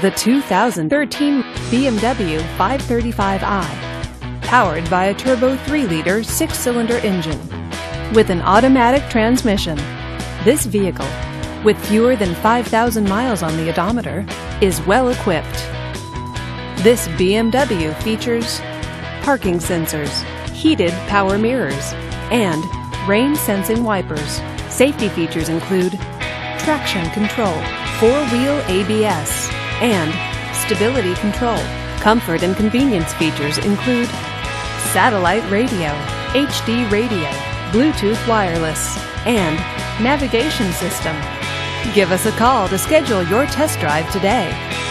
the 2013 BMW 535i, powered by a turbo 3-liter 6-cylinder engine. With an automatic transmission, this vehicle, with fewer than 5,000 miles on the odometer, is well equipped. This BMW features parking sensors, heated power mirrors, and rain-sensing wipers. Safety features include traction control, 4-wheel ABS, and stability control. Comfort and convenience features include satellite radio, HD radio, Bluetooth wireless, and navigation system. Give us a call to schedule your test drive today.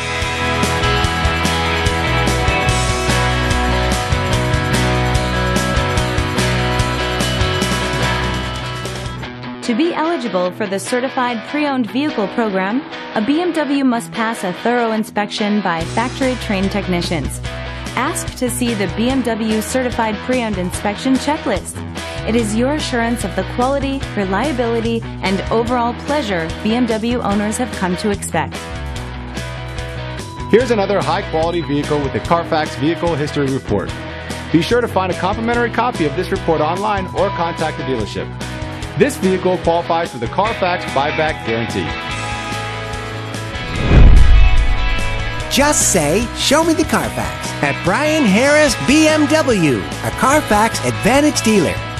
To be eligible for the Certified Pre-Owned Vehicle Program, a BMW must pass a thorough inspection by factory-trained technicians. Ask to see the BMW Certified Pre-Owned Inspection Checklist. It is your assurance of the quality, reliability, and overall pleasure BMW owners have come to expect. Here's another high-quality vehicle with the Carfax Vehicle History Report. Be sure to find a complimentary copy of this report online or contact the dealership. This vehicle qualifies for the Carfax Buyback Guarantee. Just say, "Show me the Carfax" at Brian Harris BMW, a Carfax Advantage dealer.